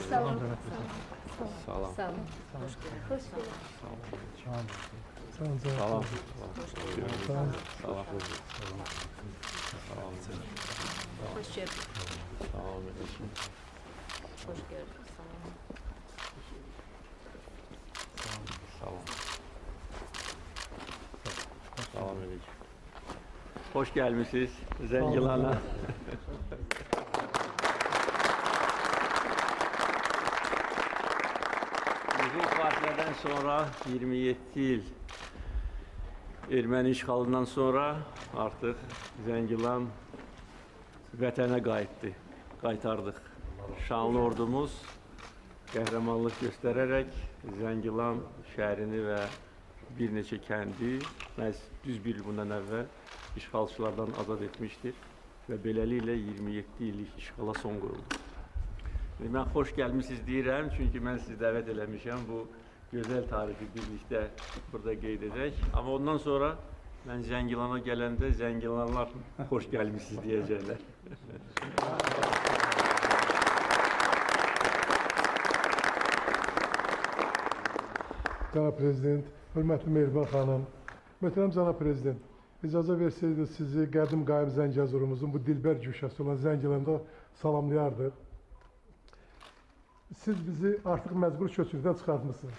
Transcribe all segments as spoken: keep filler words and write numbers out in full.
Sağ olun. Sağ olun. Sağ olun. Hoş geldin. Hoş geldin. Sağ olun. Sağ olun. Sağ olun. Sağ olun. Sağ olun. Sağ olun. Sağ olun. Hoş geldin. Sağ olun. Hoş geldin. Sağ olun. Sağ olun. Sağ olun. Hoş gelmişsiniz Zengilana. Uzun fasilədən sonra iyirmi yeddi il erməni işğalından sonra artıq Zəngilan vətənə qayıtdı, qaytardıq. Şanlı ordumuz qəhrəmanlıq göstərərək Zəngilan şəhərini və bir neçə kəndi məhz düz bir il bundan əvvəl işğalçılardan azad etmişdir və beləliklə iyirmi yeddi illik işğala son qoyuldu. Mən xoş gəlmişsiniz deyirəm, çünki mən sizi dəvət eləmişəm bu gözəl tarihi birlikdə burada qeyd edək. Amma ondan sonra mən Zəngilana gələndə Zəngilanlar xoş gəlmişsiniz deyəcəklər. Cənab Prezident, hörmətli Mehriban xanım, möhtərəm Cənab Prezident, icazə versəydiniz sizi qədim qaim Zəngəzurumuzun bu dilbər güşəsi olan Zəngilanda salamlayardıq. Siz bizi artıq məcbur köçürdən çıxartmışsınız.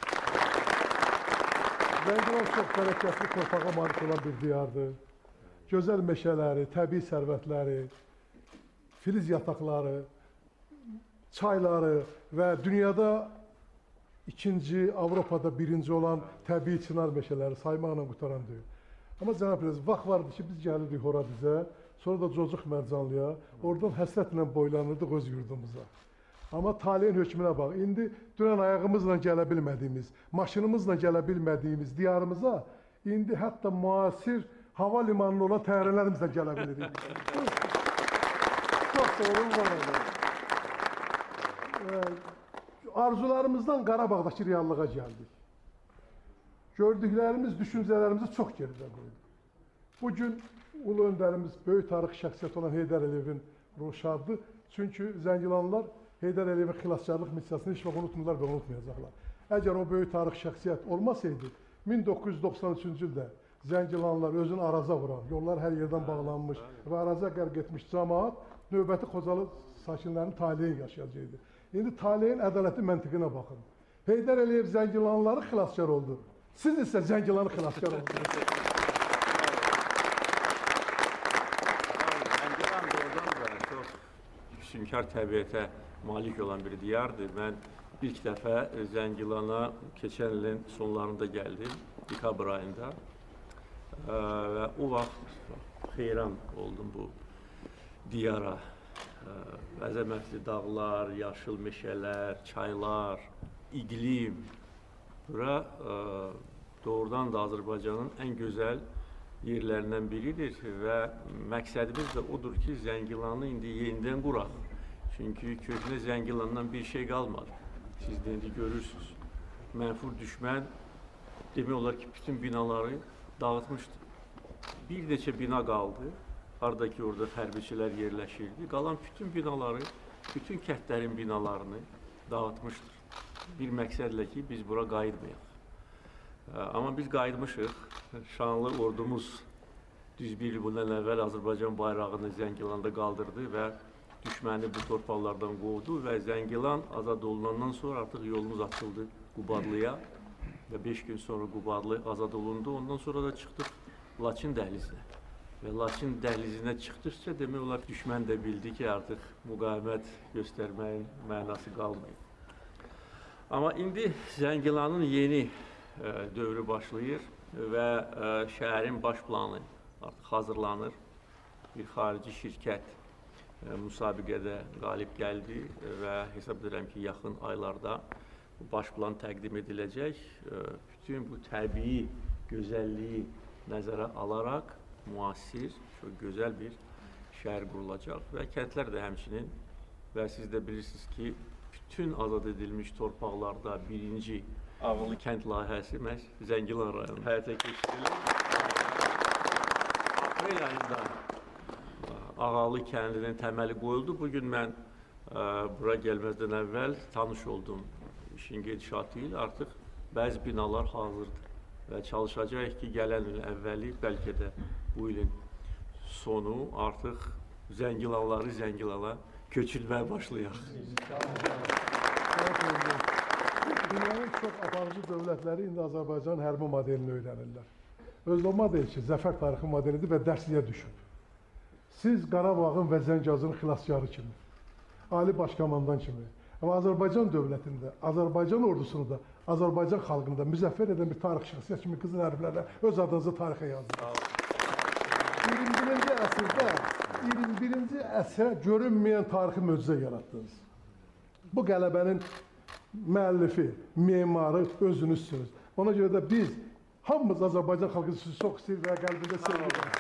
Zəngilan çox bərəkətli torpağa malik olan bir diyardır. Gözəl meşələri, təbii sərvətləri, filiz yataqları, çayları və dünyada ikinci, Avropada birinci olan təbii çınar meşələri saymaqla qutaran deyil. Amma Cənab Prezident, vaxt vardı ki, biz gəlirdik Horadizə, sonra da Cocuq Mərcanlıya, oradan həsrətlə boylanırdıq öz yurdumuza. Amma taleyin hökmünə bax, indi dünən ayağımızla gələ bilmədiyimiz, maşınımızla gələ bilmədiyimiz diyarımıza indi hətta müasir hava limanlı olan təyyarələrimizlə gələ bilirik. Çox da olun var olun. Arzularımızdan Qarabağdakı reallığa gəldik. Gördüklərimiz, düşüncələrimizi çox geridə qoyduq. Bugün ulu öndərimiz, böyük tarix şəxsiyyət olan Heydər Əliyevin ruhu şaddır. Çünki Zəngilanlar Heydər Əliyevin xilaskarlıq missiyasını heç vaxt unutmurlar və unutmayacaqlar. Əgər o böyük tarix şəxsiyyət olmasaydı, min doqquz yüz doxsan üçüncü ildə Zəngilanlar özünü Araza vuran, yollar hər yerdən bağlanmış və Araza qərq etmiş cəmaat növbəti Xocalı sakinlərinin taleyin yaşayacaqdı. İndi taleyin ədalətli məntiqinə baxın. Heydər Əliyev Zəngilanları xilaskar oldu. Siz isə Zəngilanı xilaskar oldunuz. Zəngilan doğrudan da çox füsunkar təbiətə malik olan bir diyardır. Mən ilk dəfə Zəngilana keçən ilin sonlarında gəldim, dekabr ayında. Və o vaxt xeyran oldum bu diyara. Əzəmətli dağlar, yaşıl meşələr, çaylar, iqlim. Bura doğrudan da Azərbaycanın ən gözəl yerlərindən biridir və məqsədimiz də odur ki, Zəngilanı indi yenidən quraq. Çünki köhnə Zəngilandan bir şey qalmadı. Siz də indi görürsünüz. Mənfur düşmən demək olar ki, bütün binaları dağıtmışdı. Bir neçə bina qaldı. Haradakı orada hərbiçilər yerləşirdi. Qalan bütün binaları, bütün kəndlərin binalarını dağıtmışdır. Bir məqsədlə ki, biz bura qayıtmayaq. Amma biz qayıtmışıq. Şanlı ordumuz düz bir il bundan əvvəl Azərbaycan bayrağını Zəngilanda qaldırdı və düşməni bu torpaqlardan qovdu və Zəngilan azad olunandan sonra artıq yolumuz açıldı Qubadlıya və beş gün sonra Qubadlı azad olundu. Ondan sonra da çıxdıq Laçın dəhlizinə. Və Laçın dəhlizinə çıxdıqca demək olar düşmən də bildi ki, artıq müqavimət göstərməyin mənası qalmayıb. Amma indi Zəngilanın yeni e, dövrü başlayır və e, şəhərin baş planı artıq hazırlanır. Bir xarici şirkət e, müsabiqədə qalib gəldi və hesab edirəm ki, yaxın aylarda baş plan təqdim ediləcək. E, bütün bu təbii gözəlliyi nəzərə alaraq müasir, çox gözəl bir şəhər qurulacaq və kəndlər də həmçinin və siz də bilirsiniz ki, bütün azad edilmiş torpaqlarda birinci ağıllı kənd layihəsi məhz Zəngilan rayonu həyata keçirilir. Aprel ayında Ağalı kəndinin təməli qoyuldu. Bugün mən bura gəlməzdən əvvəl tanış oldum. İşin gedişatı ilə artıq bəzi binalar hazırdır və çalışacağıq ki, gələn ilin əvvəli, bəlkə də bu ilin sonu artıq Zəngilanları Zəngilana köçülməyə başlayaq. Dünyanın çox aparıcı dövlətləri indi Azərbaycan hərbi modelini öyrənirlər. Özü o model ki, zəfər tarixi modelidir və dərsliyə düşüb. Siz Qarabağın və Zəngəzurun xilaskarı kimi, Ali Başkomandan kimi, amma Azərbaycan dövlətində, Azərbaycan ordusunu da, Azərbaycan xalqını da müzəffər edən bir tarix şəxsiyyət kimi qızıl hərflərlə öz adınızı tarixə yazdınız. iyirmi birinci əsrdə, iyirmi birinci əsrə görünməyən tarixi möcüzə yaratdınız. Bu qələbənin müəllifi, memarı özünüzsünüz. Ona görə də biz hamımız Azərbaycan xalqını sizi çox istəyir və qəlbində sevirik.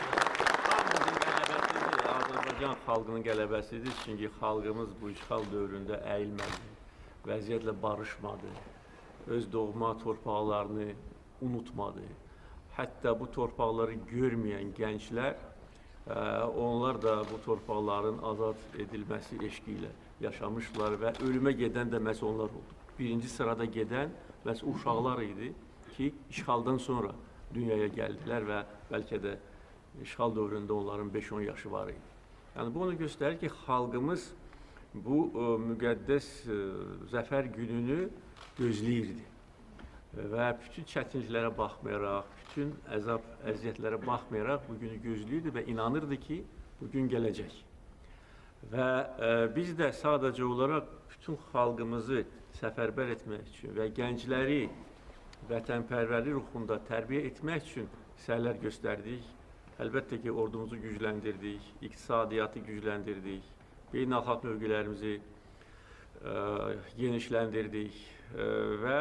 Azərbaycan xalqının qələbəsidir, çünki xalqımız bu işğal dövründə əyilmədi, vəziyyətlə barışmadı, öz doğma torpaqlarını unutmadı. Hətta bu torpaqları görməyən gənclər, onlar da bu torpaqların azad edilməsi eşqi ilə yaşamışlar və ölümə gedən də məhz onlar oldu. Birinci sırada gedən məhz uşaqlar idi ki, işğaldan sonra dünyaya gəldilər və bəlkə də işğal dövründə onların beş on yaşı var idi. Yəni, bu onu göstərir ki, xalqımız bu müqəddəs zəfər gününü gözləyirdi və bütün çətinliklərə baxmayaraq, bütün əzab, əziyyətlərə baxmayaraq bu günü gözləyirdi və inanırdı ki, bu gün gələcək. Və e, biz də sadəcə olaraq bütün xalqımızı səfərbər etmək üçün və gəncləri vətənpərvərlik ruhunda tərbiyə etmək üçün səylər göstərdik. Əlbəttə ki, ordumuzu gücləndirdik, iqtisadiyyatı gücləndirdik, beynəlxalq mövqelərimizi e, genişləndirdik e, və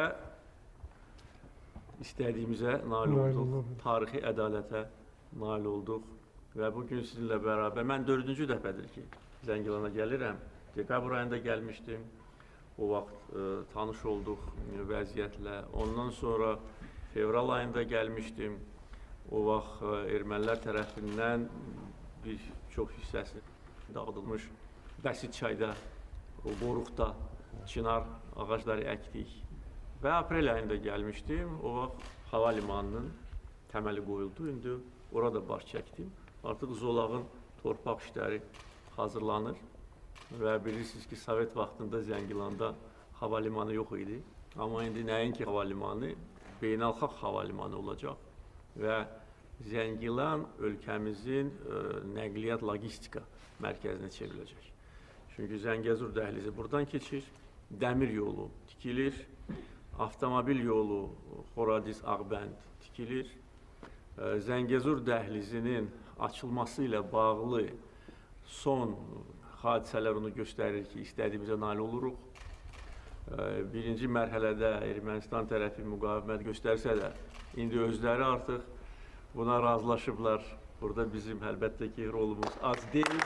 istədiyimizə nail olduq, tarixi ədalətə nail olduq və bugün sizinlə bərabər, mən dördüncü dəfədir ki, Zəngilana gəlirəm, dekabr ayında gəlmişdim, o vaxt e, tanış olduq vəziyyətlə, ondan sonra fevral ayında gəlmişdim, o vaxt e, ermənilər tərəfindən bir çox hissəsi dağıdılmış Bəsit çayda, o qoruqda çınar ağacları əkdik. Və aprel ayında gəlmişdim, o vaxt hava limanının təməli qoyuldu, indi orada baş çəkdim. Artıq Zolağın torpaq işləri hazırlanır və bilirsiniz ki, Sovet vaxtında Zəngilanda hava limanı yox idi. Amma indi nəinki hava limanı, beynəlxalq hava limanı olacaq və Zəngilan ölkəmizin ə, nəqliyyat logistika mərkəzinə çevriləcək. Çünki Zəngəzur dəhlizi buradan keçir, dəmir yolu tikilir, avtomobil yolu Horadiz-Ağbənd tikilir. Zəngəzur dəhlizinin açılması ilə bağlı son hadisələr onu göstərir ki, istədiyimizə nail oluruq. Birinci mərhələdə Ermənistan tərəfi müqavimət göstərsə də, indi özləri artıq buna razılaşıblar. Burada bizim əlbəttə ki, rolumuz az deyil.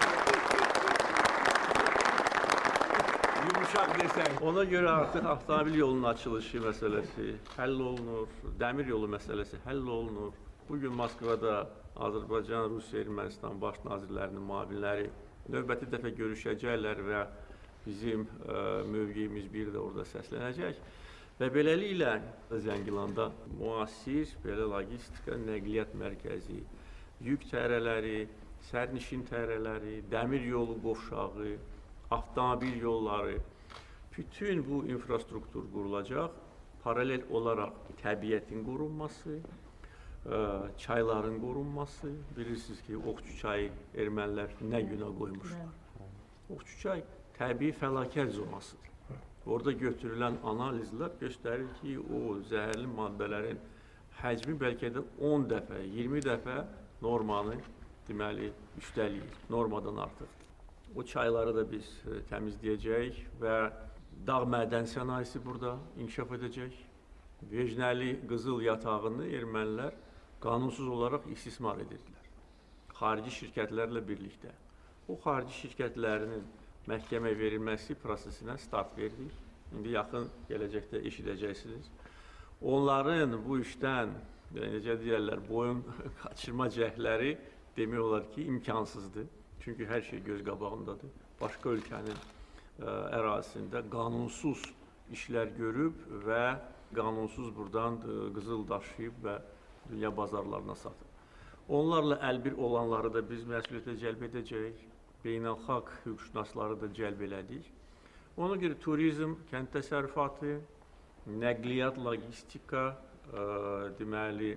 Yumuşaq desək. Ona görə artıq avtomobil yolunun açılışı məsələsi həll olunur, dəmir yolu məsələsi həll olunur. Bugün Moskvada Azərbaycan, Rusiya, Ermənistan baş nazirlərinin müavinləri növbəti dəfə görüşəcəklər və bizim ə, mövqeyimiz bir də orada səslənəcək. Və beləliklə Zəngilanda müasir belə logistika, nəqliyyat mərkəzi, yük təyyarələri, sərnişin təyyarələri, dəmir yolu qovşağı, avtomobil yolları, bütün bu infrastruktur qurulacaq. Paralel olaraq təbiətin qorunması, çayların qorunması. Bilirsiniz ki, Oxçu çayı ermənilər nə günə qoymuşlar. Oxçu çay təbii fəlakət zonasıdır. Orada götürülən analizlər göstərir ki, o zəhərli maddələrin həcmi bəlkə də on dəfə, iyirmi dəfə normanı deməli üstələyir, normadan artıqdır. O çayları da biz təmizləyəcəyik və dağ mədən sənayesi burada inkişaf edəcək. Vecnəli qızıl yatağını ermənilər qanunsuz olaraq istismar edirdilər. Xarici şirkətlərlə birlikdə. O xarici şirkətlərinin məhkəmə verilməsi prosesinə start verdik. İndi yaxın gələcəkdə eşidəcəksiniz. Onların bu işdən, necə deyərlər, boyun qaçırma cəhdləri demək olar ki, imkansızdır. Çünki hər şey göz qabağındadır. Başqa ölkənin ə, ərazisində qanunsuz işlər görüb və qanunsuz buradan ə, qızıl daşıyıb və dünya bazarlarına satıb. Onlarla əlbir olanları da biz məsuliyyətə cəlb edəcəyik. Beynəlxalq hüquqşünasları da cəlb elədik. Ona görə turizm, kənd təsərrüfatı, nəqliyyat, logistika, ə, deməli,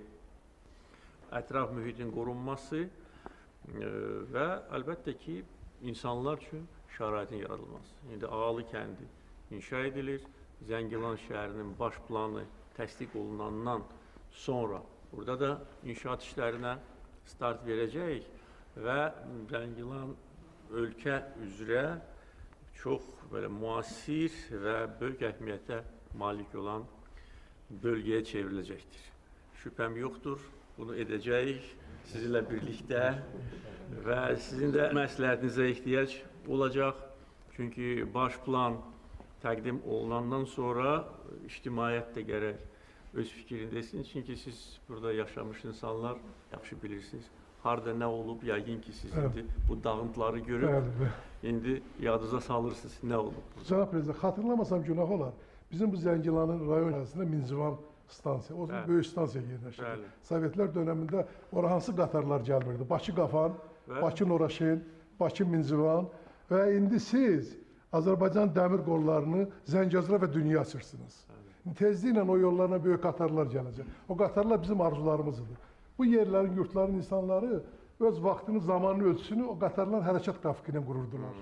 ətraf mühitin qorunması ə, və əlbəttə ki, insanlar üçün şəraitin yaradılması. İndi Ağalı kəndi inşa edilir. Zəngilan şəhərinin baş planı təsdiq olunandan sonra burada da inşaat işlərinə start verəcəyik və Zəngilan ölkə üzrə çox belə müasir və böyük əhəmiyyətə malik olan bölgəyə çevriləcəkdir. Şübhəm yoxdur, bunu edəcəyik sizinlə birlikdə və sizin də məsləhətinizə ehtiyac olacaq. Çünki baş plan təqdim olunandan sonra ictimaiyyət də gərək öz fikrində desin. Çünki siz burada yaşamış insanlar yaxşı bilirsiniz. Harada nə olub, yəqin ki, siz indi bu dağıntıları görüb, Bəli. indi yadınıza salırsınız nə olub. Cənab Prezident, xatırlamasam günah olar. Bizim bu Zəngilanın rayon ərazisində Minzivan stansiya, o Bəli. böyük stansiya yerləşirdi. Bəli. Sovetlər dönəmində ora hansı qatarlar gəlmirdi? Bakı-Qafan, Bəli. Bakı-Noraşen, Bakı-Minzivan və indi siz Azərbaycan dəmir qollarını Zəngəzura və dünya açırsınız. Tezliklə o yollarına böyük qatarlar gələcək. O qatarlar bizim arzularımızdır. Bu yerlərin, yurtların insanları öz vaxtını, zamanını, ölçüsünü o qatarlar hərəkət qrafikinə qururdular.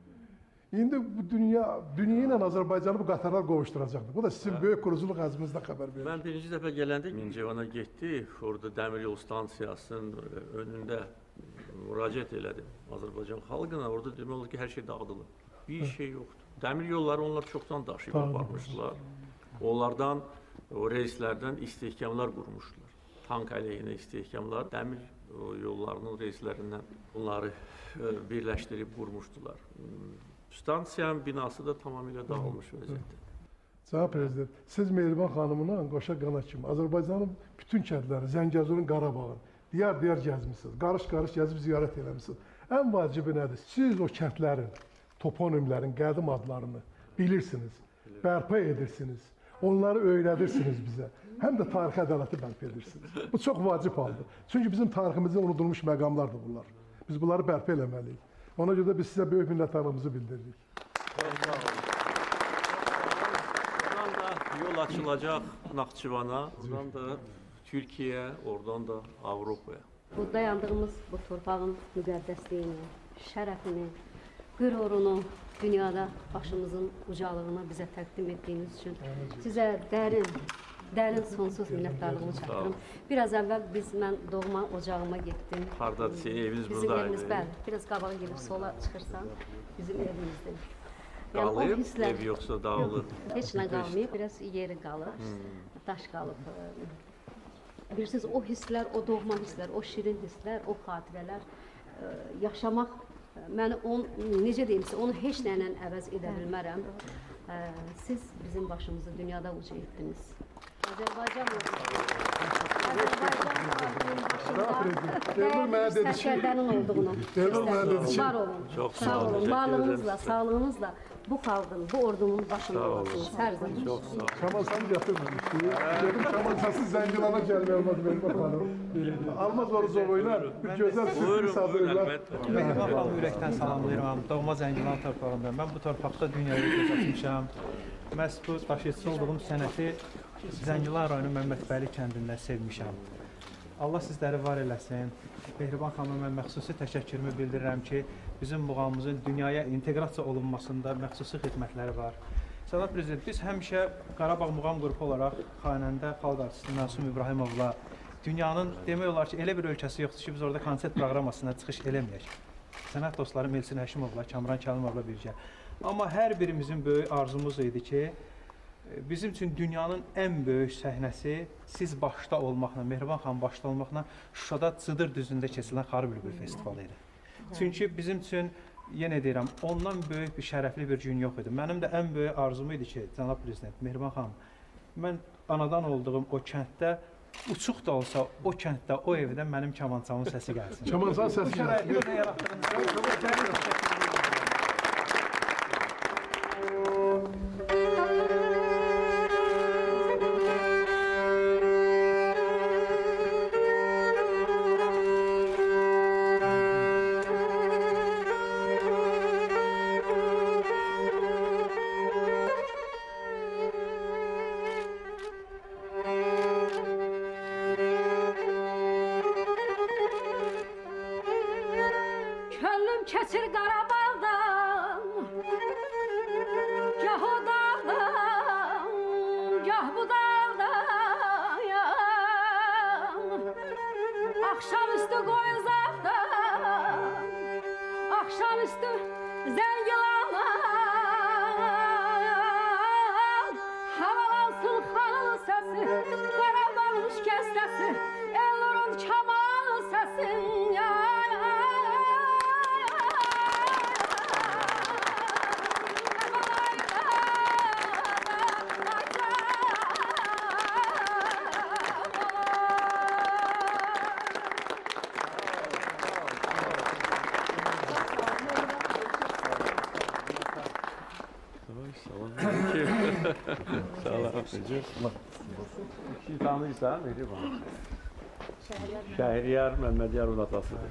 İndi bu dünya, dünya ilə Azərbaycanı bu qatarlar qovuşturacaqdır. Bu da sizin böyük quruculuq əzminizdən xəbər verir. Mən birinci dəfə gələndə Mincevana getdik, orada dəmir yol stansiyasının önündə müraciət elədim Azərbaycan xalqına. Orada demək olur ki, hər şey dağıdılır. Bir şey yoxdur. Dəmir yolları onlar çoxdan daşıyıb aparmışdılar. Onlardan, o reyslərdən istehkamlar qurmuşdular. Tank əleyhinə istehkamlar, dəmir yollarının reyslərindən bunları birləşdirib qurmuşdular. Stansiyanın binası da tamamilə dağılmış vəziyyətdə. Cənab Prezident, siz Mehriban xanımla qoşa qana kimi Azərbaycanın bütün kəndləri, Zəngəzurun, Qarabağın diyar-diyar gəzmişsiniz, qarış-qarış gəzib ziyarət eləmişsiniz. Ən vacibi nədir? Siz o kəndlərin, toponimlərin, qədim adlarını bilirsiniz, bərpa edirsiniz, onları öyrədirsiniz bizə. Həm də tarixi ədaləti bərpa edirsiniz. Bu çox vacib haldır. Çünki bizim tariximizdə unudulmuş məqamlardır bunlar. Biz bunları bərpa eləməliyik. Ona görə də biz sizə böyük minnətdarlığımızı bildiririk. Oradan da yol açılacaq Naxçıvana, oradan da Türkiyə, oradan da Avropaya. Bu dayandığımız bu torpağın müqəddəsliyini, şərəfini, qürurunu dünyada başımızın ucalığını bizə təqdim etdiyiniz üçün sizə dərin, dərin sonsuz minnətdarlığımı çatdırım. Biraz əvvəl biz, mən doğma ocağıma getdim. Hardadır senin eviniz Bizim buradaydı? evimiz, bəli. Biraz qabağa gelib sola çıxırsan, bizim evimizdir. Yəni, o Qalıb, hisslər- ev yoxsa dağılır? Heç nə qalmayıb, biraz yeri qalır, daş qalıb. Bilirsiniz, o hisslər, o doğma hisslər, o şirin hisslər, o xatirələr ə, yaşamaq, ə, məni on, necə deyim sizə, onu heç nə ilə əvəz edə bilmərəm. Ə, Siz bizim başımızı dünyada uca etdiniz. Azərbaycan Azərbaycan xalqının başında Elnur mənə dəyərli dedi ki- sərkərdənin olduğunu Elnur mənə dedi ki- var olun, Çox sağ sağ olun, olun, təşəkkür varlığınızla, ederim. sağlığınızla bu xalqın, bu ordunun başında Sağ olun. olasınız hər zaman. Çox sağ ol. Şamansanı gətirməmişdi. Dedim Şamansasız Zəngilana gəlmək olmaz Mehriban xanım. Almaz Oruzova ilə bir gözəl sürpriz Buyurun, buyurun, hazırlayırlar. əlbəttə. Mehriban xanımı ürəkdən salamlayıram. Doğma Zəngilan torpağındayım. Mən bu torpaqda dünyaya göz açmışam. Məhz bu daşıyıcısı olduğum sənəti Zəngilan rayonu Məmmədbəyli kəndində sevmişəm. Allah sizləri var eləsin. Mehriban xanıma mən məxsusi təşəkkürümü bildirirəm ki, bizim muğamımızın dünyaya inteqrasiya olunmasında məxsusi xidmətləri var. Cənab Prezident, biz həmişə Qarabağ Muğam qrupu olaraq xanəndə, xalq artisti Məsum İbrahimovla dünyanın demək olar ki, elə bir ölkəsi yoxdur ki, biz orada konsert proqramasına çıxış eləməyək. Sənət dostlarım Elçin Həşimovla, Kamran Kəlimovla birgə. Amma hər birimizin böyük arzumuz idi ki, bizim üçün dünyanın ən böyük səhnəsi siz başda olmaqla, Mehriban xanım başda olmaqla Şuşada Cıdır düzündə keçirilən Xarı Bülbül festivalı idi. Çünki bizim üçün, yenə deyirəm, ondan böyük bir şərəfli bir gün yox idi. Mənim də ən böyük arzum idi ki, cənab Prezident, Mehriban xanım, mən anadan olduğum o kənddə uçuq da olsa o kənddə, o evdən mənim kamançamın səsi gəlsin. Kamançanın səsi Bu şəraiti burada yaratdığınız üçün çox təşəkkür edirəm. Könlüm keçir Qarabağdan, gah o dağdan, gah bu dağdan, ya. Akşamüstü Qoyuzaqdan, akşamüstü Zəngilandan, havalansın xanın səsi, Qarabağın şikəstəsi, Elnurun kamal səsi, ya. Salam. Siz tanıyırsan, verir bana. Şəhriyar Məmmədiyarın atasıdır.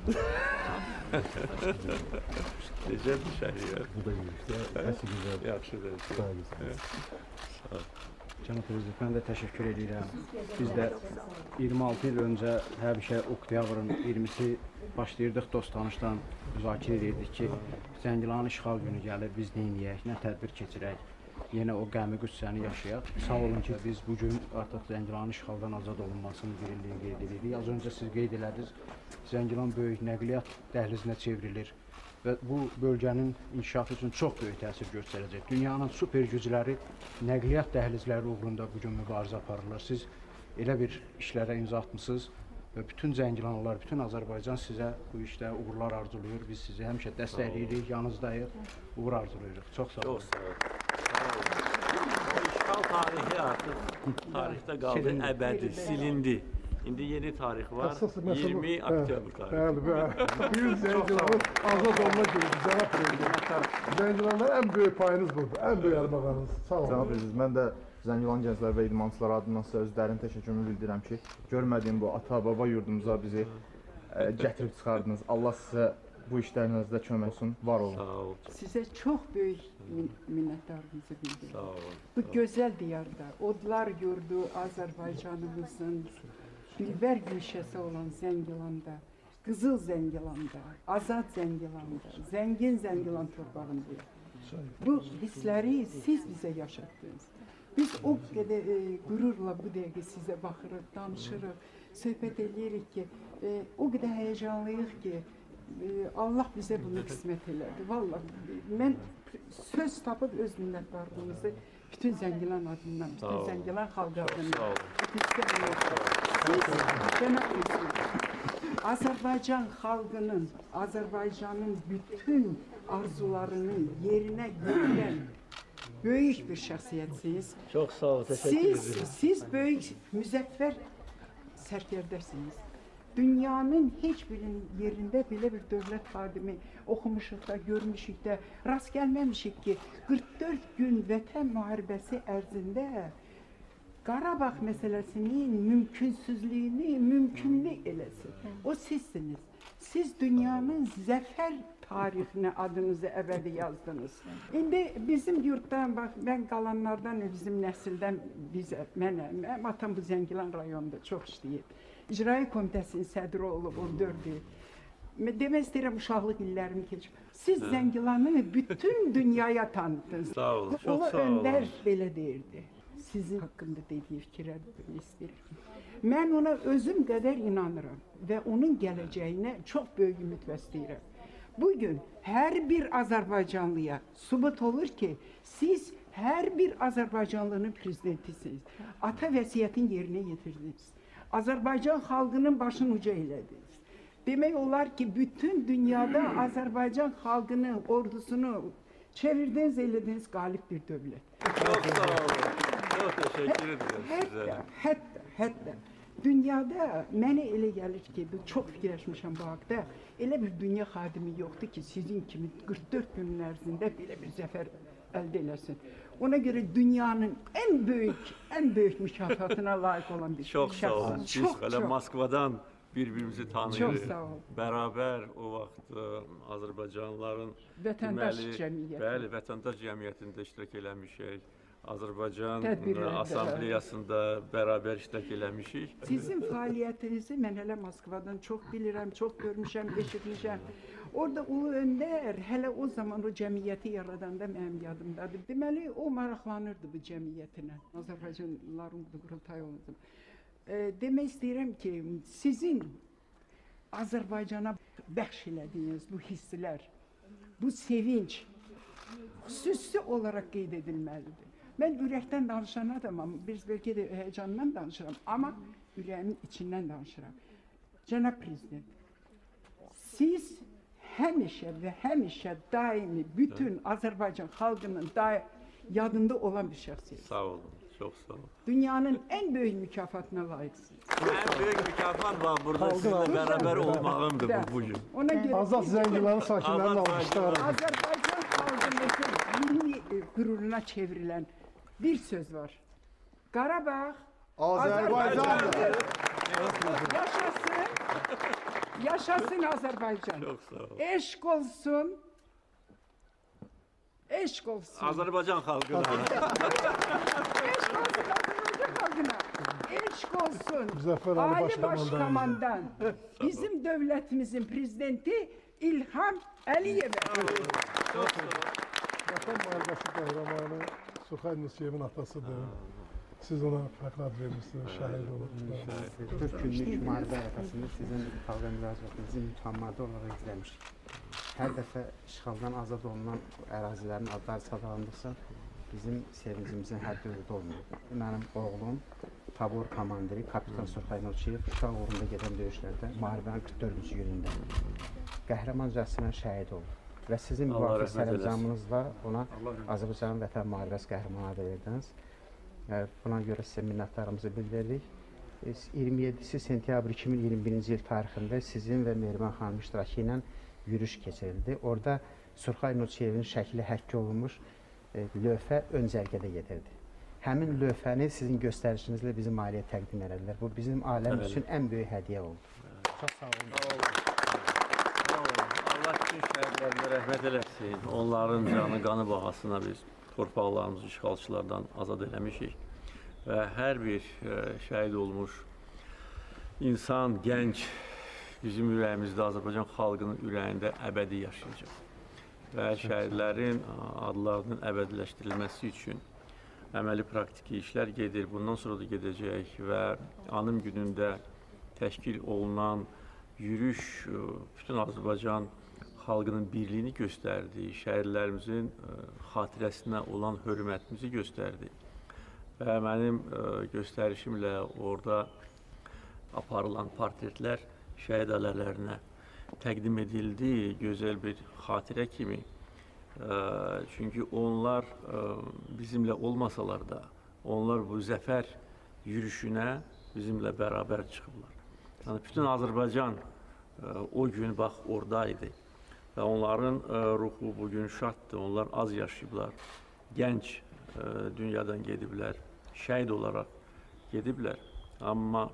Necədir Şəhriyar? Bu da yürüyüşdə, nəsə gözəl. Yaxşıdır. Sağ olun. Cənab Prezident, mən də təşəkkür edirəm. Biz də iyirmi altı il öncə həmişə oktyabrın iyirmisi başlayırdıq dost-tanışdan müzakirə edirdik ki, Zəngilanın işğal günü gəlir, biz neyniyək, nə tədbir keçirək, yenə o qəmi qüssəni yaşayaq. Sağ olun ki, biz bugün artıq Zəngilanın işğaldan azad olunmasının bir illiyini qeyd edirik. Az öncə siz qeyd elədiniz, Zəngilan böyük nəqliyyat dəhlizinə çevrilir və bu bölgənin inkişafı üçün çox böyük təsir göstərəcək. Dünyanın super gücləri nəqliyyat dəhlizləri uğrunda bugün mübarizə aparırlar. Siz elə bir işlərə imza atmısınız və bütün Zəngilanlılar, bütün Azərbaycan sizə bu işdə uğurlar arzulayır. Biz sizi həmişə dəstəkləyirik, yanınızdayıq, uğur arzulayırıq. Çox sağ olun. Çox sağ olun. O işğal tarihi artıq tarixdə qaldı, əbədi, silindi. İndi yeni tarix var, Əsas məsələ- iyirmi oktyabr tarihi. Bəli, bəli. Bu gün Zəngilanın azad olma günüdür, cənab prezident. Zəngilanlar ən böyük payınız budur, ən böyük ərmağanınız. Sağ olun. Cənab prezident, mən də Zəngilan gəncləri və idmançılar adından sizə öz dərin təşəkkürümü bildirirəm ki, görmədiyim bu ata-baba yurdumuza bizi ə, gətirib çıxardınız. Allah sizə bu işlərinizdə kömək olsun, var olun. Sağ olun. Sizə çox böyük min minnətdarlığımızı bildirirəm. Sağ olun. Bu gözəl diyarda, odlar yurdu Azərbaycanımızın dilbər gülşəsi olan Zəngilanda, Qızıl Zəngilanda, Azad Zəngilanda, zəngin Zəngilan torpağında. Bu hissləri siz bizə yaşatdınız. Biz o qədər e, qürurla bu dəqiqə sizə baxırıq, danışırıq, söhbət edirik ki, e, o qədər həyəcanlıyıq ki, e, Allah bizə bunu qismət elədi. Vallahi mən söz tapıb öz minnətdarlığımızı bütün Zəngilan adından, bütün Zəngilan xalqı adından. Siz, cənab prezident, Azərbaycan xalqının, Azərbaycanın bütün arzularının yerinə getirən böyük bir şəxsiyyətsiniz. Çox sağ olun, təşəkkür Siz, ederim. siz böyük müzəffər sərkərdəsiniz. Dünyanın heç birinin yerində belə bir dövlət xadimi oxumuşuq da, görmüşük də, rast gəlməmişik ki, qırx dörd gün vətən müharibəsi ərzində Qarabağ məsələsinin mümkünsüzlüyünü mümkünlük eləsin. O sizsiniz. Siz dünyanın zəfər tarixinə adınızı əbədi yazdınız. İndi bizim yurtdan, bax, mən qalanlardan, bizim nəsildən, bizə, mənə, mənim atam bu Zəngilan rayonunda çox işləyib. İcraiyyə Komitəsinin sədri olub on dörd il. Demək istəyirəm, uşaqlıq illərimi keçib. Siz Zəngilanı bütün dünyaya tanıdınız. Sağ olun, çox Ulu sağ olun. Öndər belə deyirdi. Sizin haqqında dediyi fikirlər belə istəyirəm. Mən ona özüm qədər inanıram və onun gələcəyinə çox böyük ümid bəsləyirəm. Bugün hər bir Azərbaycanlıya sübut olur ki, siz hər bir Azərbaycanlının prezidentisiniz. Ata vəsiyyətin yerinə yetirdiniz. Azərbaycan xalqının başını uca elədiniz. Demək olar ki, bütün dünyada Azərbaycan xalqının ordusunu çevirdiniz, elədiniz qalib bir dövlət. Çox sağ olun. Çox təşəkkür edirəm sizə. Hətta, hətta, hətta Dünyada mənə elə gəlir ki, çox fikirləşmişəm bu haqda. Elə bir dünya xadimi yoxdur ki, sizin kimi qırx dörd günün ərzində belə bir zəfər əldə eləsin. Ona görə dünyanın ən böyük, ən böyük mükafatına layiq olan bir Çox sağ olun. şəxsiniz. Biz hələ Moskvadan bir-birimizi tanıyırıq. Çox sağ olun. Bərabər o vaxt ə, Azərbaycanlıların Vətəndaş deməli, cəmiyyəti. Bəli, vətəndaş cəmiyyətində iştirak eləmişik. Azərbaycan Tədbirlərdə. Assambleyasında bərabər iştirak eləmişik. Sizin fəaliyyətinizi mən hələ Moskvadan çox bilirəm, çox görmüşəm, eşitmişəm. Orada Ulu Öndər hələ o zaman o cəmiyyəti yaradanda mənim yadımdadır. Deməli, o maraqlanırdı bu cəmiyyətinə. Azərbaycanlıların qurultayı oldu. E, demək istəyirəm ki, sizin Azərbaycana bəxş elədiyiniz bu hisslər, bu sevinç xüsusi olaraq qeyd edilməlidir. Mən ürəkdən danışan adamam, biz bəlkə də heyecandan danışıram, amma ürəyimin içindən danışıram. Cənab Prezident, siz həmişə və həmişə daimi bütün Azərbaycan xalqının yadında olan bir şəxsiyyət. Sağ olun, çox sağ olun. Dünyanın ən böyük mükafatına layiqsiniz. Ən böyük mükafat var burada sizinlə bərabər olmağımdır bu bugün. Ona görə Azad Zəngilanın sakinlərini almışlar. Azərbaycan xalqımızın milli qüruruna çevrilən bir söz var. Qarabağ Azərbaycandır. Yaşasın. Yaşasın Azərbaycan. Çox sağ olun. Eşq olsun. Eşq olsun. Azərbaycan xalqına. Eşq olsun Azərbaycan xalqına. Eşq olsun. Müzəffər Ali Ali Başkomandan. Başkomandan. Bizim dövlətimizin prezidenti İlham Əliyevə. Vətən müharibəsi qəhrəmanı Suxay Nisiyevin atasıdır. Siz ona fəxr ad vermişsiniz, şəhid olublar. dörd günlük müharibə ərəfəsində sizin xalqa müraciətinizi mütəmadi olaraq izləmişik. Hər dəfə işğaldan azad olunan ərazilərin adları sadalandıqsa, bizim sevincimizin həddi hüdudu olmuyor. Mənim oğlum, tabur komandiri, kapitan Surxay Noçiyev uşaq uğrunda gedən döyüşlərdə müharibənin qırx dördüncü günündə qəhrəmancasına şəhid oldu. Və sizin müvafiq sərəncamınızla ona Azərbaycanın Vətən müharibəsi qəhrəmanı adı verdiniz. Buna görə sizə minnətlarımızı bildiririk. iyirmi yeddisi sentyabr iki min iyirmi birinci il tarixində sizin və Mehriban xanım iştirakı ilə yürüyüş keçirildi. Orada Surxay Noçiyevin şəkli həkk olunmuş lövhə ön cərgədə gedirdi. Həmin lövhəni sizin göstərişinizlə bizim ailəyə təqdim edilər. Bu bizim ailəmiz üçün ən böyük hədiyyə oldu. Çox sağ olun. Allah bütün şəhidlərimə rəhmət eləsin. Onların canı, qanı bahasına biz torpaqlarımızı işğalçılardan azad eləmişik. Və hər bir şəhid olmuş insan, gənc bizim ürəyimizdə, Azərbaycan xalqının ürəyində əbədi yaşayacaq. Və şəhidlərin adlarının əbədiləşdirilməsi üçün əməli praktiki işlər gedir. Bundan sonra da gedəcək və anım günündə təşkil olunan yürüyüş bütün Azərbaycan xalqının birliyini göstərdi, şəhidlərimizin xatirəsinə olan hörmətimizi göstərdi. Və mənim göstərişimlə orada aparılan portretlər şəhid ailələrinə təqdim edildi, gözəl bir xatirə kimi. Çünki onlar bizimlə olmasalar da, onlar bu zəfər yürüyüşünə bizimlə bərabər çıxıblar. Yəni, bütün Azərbaycan o gün bax oradaydı və onların ruhu bugün şaddır, onlar az yaşayıblar, gənc dünyadan gediblər, şəhid olaraq gediblər. Amma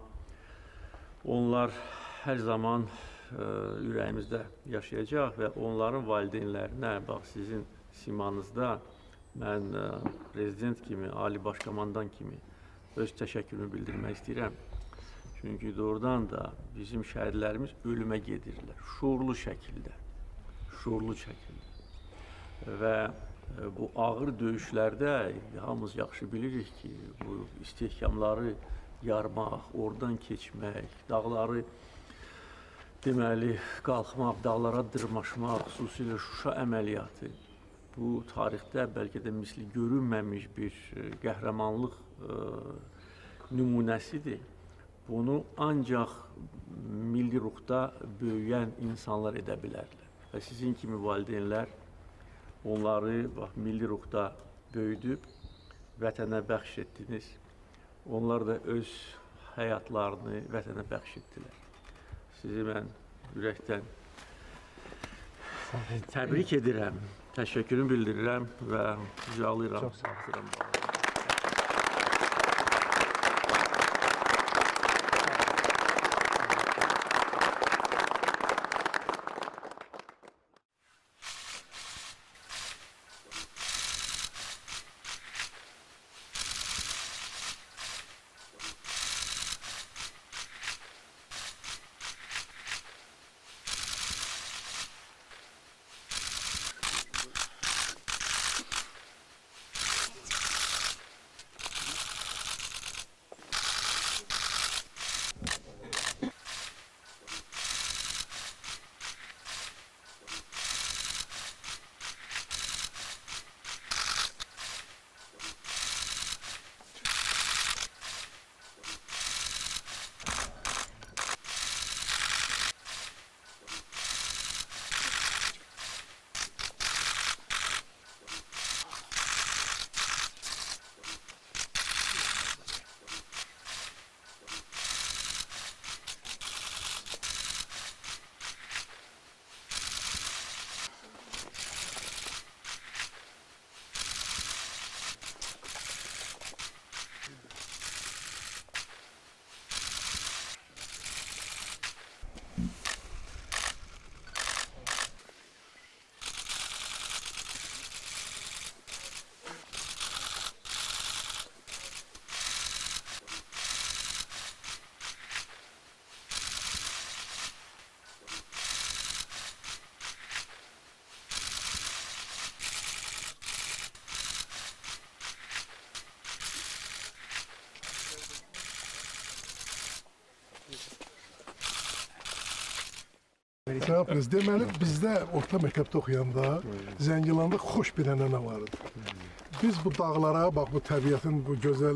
onlar hər zaman ürəyimizdə yaşayacaq və onların valideynlərinə, bax sizin simanızda mən prezident kimi, Ali Başkomandan kimi öz təşəkkürümü bildirmək istəyirəm. Çünki doğrudan da bizim şəhidlərimiz ölümə gedirlər, şuurlu şəkildə, şuurlu şəkildə. Və bu ağır döyüşlərdə hamımız yaxşı bilirik ki, bu istehkamları yarmaq, oradan keçmək, dağları deməli, qalxmaq, dağlara dırmaşmaq, xüsusilə Şuşa əməliyyatı bu tarixdə bəlkə də misli görünməmiş bir qəhrəmanlıq nümunəsidir. Bunu ancaq milli ruhda böyüyən insanlar edə bilərlər. Və sizin kimi valideynlər onları bax, milli ruhda böyüdüb, vətənə bəxş etdiniz. Onlar da öz həyatlarını vətənə bəxş etdilər. Sizi mən ürəkdən təbrik edirəm, təşəkkürümü bildirirəm və ricalayıram. Çox sağ olun. Cənab prezident, deməli bizdə orta məktəbdə oxuyanda Zəngilanda xoş bir ənənə var idi. Biz bu dağlara, bax bu təbiətin bu gözəl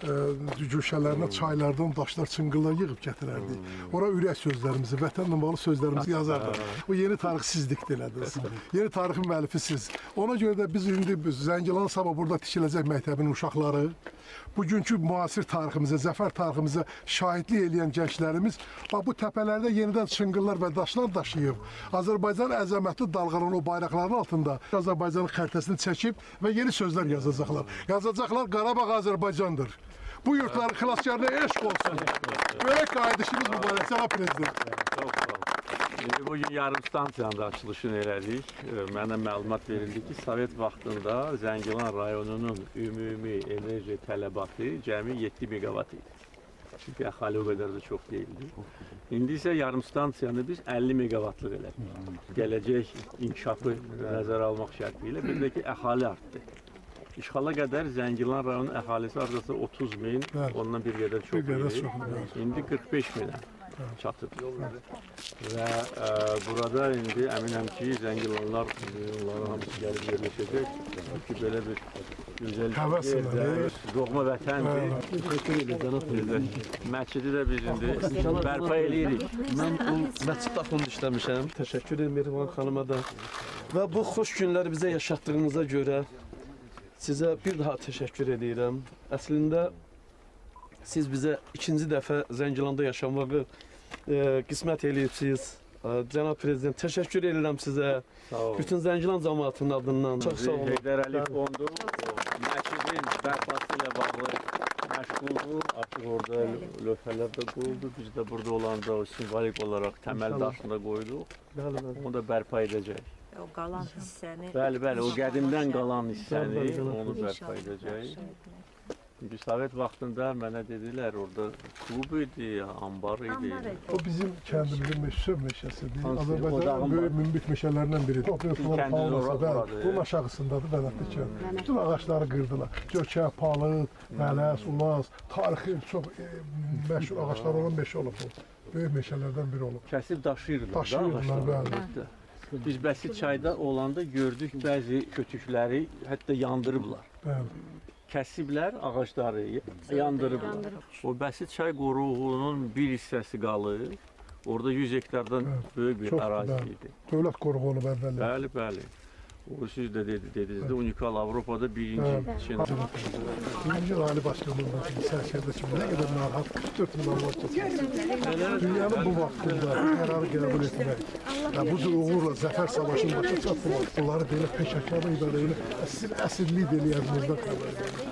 güşələrinə çaylardan daşlar, çıngıllar yığıb gətirərdik. Ora ürək sözlərimizi, vətənlə bağlı sözlərimizi yazardıq. O yeni tarix siz dikt elədiniz. Yeni tarixin müəllifi siz. Ona görə də biz indi Zəngilan sabah burada tikiləcək məktəbin uşaqları, bugünkü müasir tariximizə, zəfər tariximizə şahidlik edən gənclərimiz bax bu təpələrdə yenidən çıngıllar və daşlar daşıyıb. Azərbaycan əzəmətli dalğalanan o bayraqların altında Azərbaycanın xəritəsini çəkib və yeni sözlər yazacaqlar. Yazacaqlar Qarabağ Azərbaycandır. Bu yurtların xilaskarına eşq olsun. Böyük qayıdışımız mübarək, cənab prezident. Çox sağ olun. Bugün yarım stansiyanın da açılışını elədik. Mənə məlumat verildi ki, Sovet vaxtında Zəngilan rayonunun ümumi enerji tələbatı cəmi yeddi meqavat idi. Çünki əhali o qədər də çox deyildi. İndi isə yarım stansiyanı biz əlli meqavatlıq elədik. Gələcək inkişafı nəzərə almaq şərti ilə bir də ki, əhali artdı. İşğala qədər Zəngilan rayonunun əhalisi arası otuz min, ondan bir qədər çox idi. İndi qırx beş minə çatıb. Və ə, burada indi əminəm ki, Zəngilanlar, onların hamısı gəlib yerləşəcək. Çünki belə bir gözəl yerdə, doğma vətəndir. Təşəkkür edirəm, cənab prezident. Məscidi də biz indi bərpa eləyirik. Mən bu məscid daxilində işləmişəm. Təşəkkür edirəm Mehriban xanıma da. Və bu xoş günləri bizə yaşatdığınıza görə sizə bir daha təşəkkür edirəm. Əslində siz bizə ikinci dəfə Zəngilanda yaşamağı e, qismət eləyibsiniz. E, Cənab prezident, təşəkkür edirəm sizə. Bütün Zəngilan cəmaatının adından. Çox sağ olun. Heydər Əliyev fondu məscidin bərpası ilə bağlı məşğuldur. Artıq orada lövhələr də qoyuldu. Biz də burada olanda simvolik olaraq təməl daşını qoyduq. Onu da bərpa edəcək. O qalan hissəni... Bəli, bəli, o qədimdən qalan hissəni onu bərpa edəcək. Çünki Sovet vaxtında mənə dedilər, orada klub idi, ambar idi. O bizim kəndimizin meşhur meşəsidir. Azərbaycanın böyük münbit meşələrindən biridir. O böyük flora faunası da bunun aşağısındadır Vələtli kənd. Bütün ağaçları qırdılar. Gökə, palıd, vələs, ulaz, tarixi çox e, məşhur ağaçlar olan meşə olub bu. Böyük meşələrdən biri olub. Kəsib daşıyırdılar. Daşıyırdılar, bəli. Biz Bəsit çayda olanda gördük bəzi kötükləri hətta yandırıblar. Bəli. Kəsiblər ağacları, yandırıblar. O Bəsit çay qoruğunun bir hissəsi qalır. Orada yüz hektardan böyük bir ərazi idi. Dövlət qoruğu olub əvvəllər. Bəli, bəli. O siz de dedi, dediniz de unikal Avrupa'da birinci Evet. Çin. Birinci Ali Başkanı'ndan Sərkərdə kimi nə qədər narahat kırk dört milyon var keçir. Dünyanın bu vaxtında bu qərarı qəbul etmək və bu cür uğurla Zəfər Savaşı'nın başa çatmaq, bunları belə peşəkarlıq və belə əsl əsirlik eləyərimizdən xəbər verir.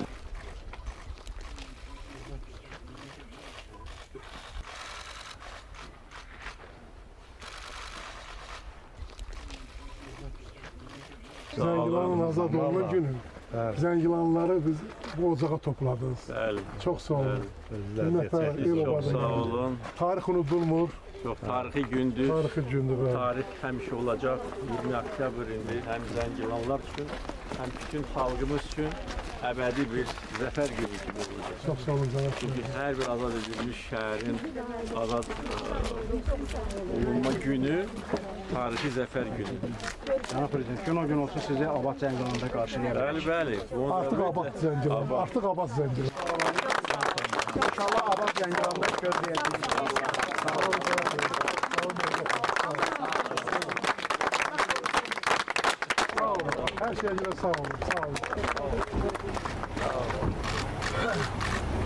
Zəngilanın azad olma günü. Zəngilanları biz bu ocağa topladınız. Bəli. Çox sağ olun. Hürmətlə el Çox obada sağ gəlin. olun. Tarix unudulmur. Çox tarixi gündür. Tarixi gündür. bəli. Tarix həmişə olacaq. iyirmi oktyabr indi həm Zəngilanlar üçün, həm bütün xalqımız üçün əbədi bir zəfər günü kimi olacaq. Çox sağ olun cənab. Çünki hər bir azad edilmiş şəhərin azad ə, olunma günü tarixi zəfər günüdür. Cənab Prezident, gün o gün olsun sizi Abad Zəngilanda qarşılaya Bəli, bəli. Bunu Artıq əlbəttə- Abad Zəngilan. Abad. Artıq Abad Zəngilan. İnşallah Abad Zəngilanda gözləyəcəyik. Sağ olun cənab. Sağ olun. Sağ olun. Hər şeyə görə sağ olun. Sağ olun. Sağ olun.